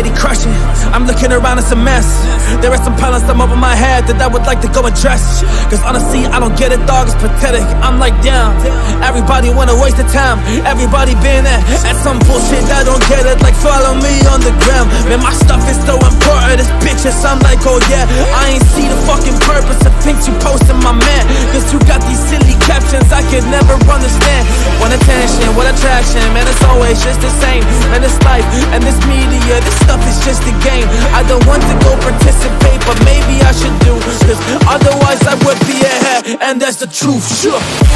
anxiety crushing. I'm looking around, it's a mess. There are some problems I'm over my head that I would like to go address. Cause honestly, I don't get it, dog, it's pathetic. I'm like, damn, everybody wanna waste the time. Everybody been at some bullshit, I don't get it. Like, follow me on the gram. Man, my stuff is so important, it's bitches. I'm like, oh yeah, I ain't see the fucking purpose of things you posting, my man. Cause you got these silly captions I could never understand. Want attention, what attraction, man, it's always just the same. Man, this life and this media, this stuff is just a game. I don't want to go participate, but maybe I should do, cause otherwise I would be ahead, and that's the truth, sure.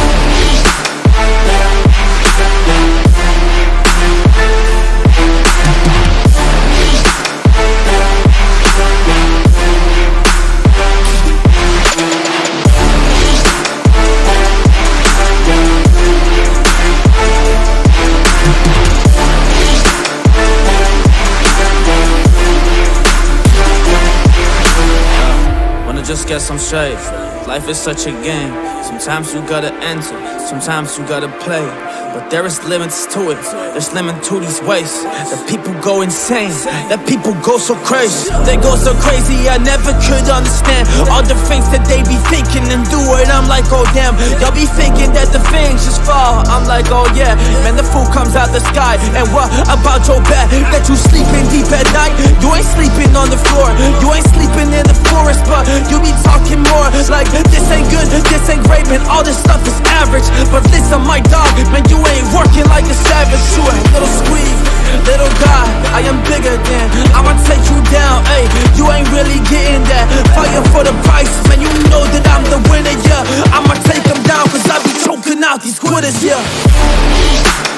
Just get some straight. Life is such a game. Sometimes you gotta enter, sometimes you gotta play. But there is limits to it, there's limit to these ways. That people go insane, that people go so crazy. They go so crazy, I never could understand all the things that they be thinking and do it. I'm like, oh damn, y'all be thinking that the things just fall. I'm like, oh yeah, man, the food comes out the sky. And what about your bed? That you sleeping deep at night? You ain't sleeping on the floor, you ain't sleeping in the forest, but you be talking more like this ain't good, this ain't great, man, all this stuff is average. But listen, my dog, man, you ain't working like a savage. You a little squeeze, little guy, I am bigger than, I'ma take you down, ayy. You ain't really getting that. Fire for the price, man, you know that I'm the winner, yeah. I'ma take them down, cause I be choking out these quitters, yeah.